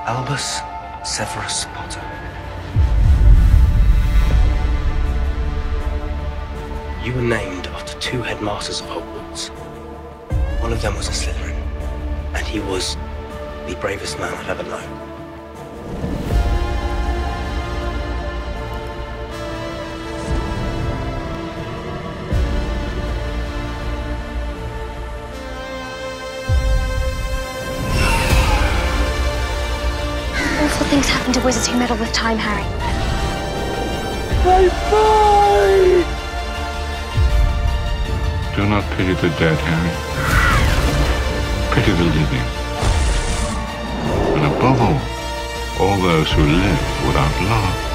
Albus Severus Potter. You were named after two headmasters of Hogwarts. One of them was a Slytherin, and he was the bravest man I've ever known. Awful things happen to wizards who meddle with time, Harry. Bye-bye! Do not pity the dead, Harry. Pity the living. And above all those who live without love.